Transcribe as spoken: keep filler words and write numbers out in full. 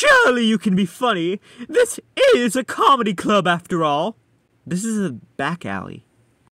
Surely you can be funny. This is a comedy club after all. This is a back alley.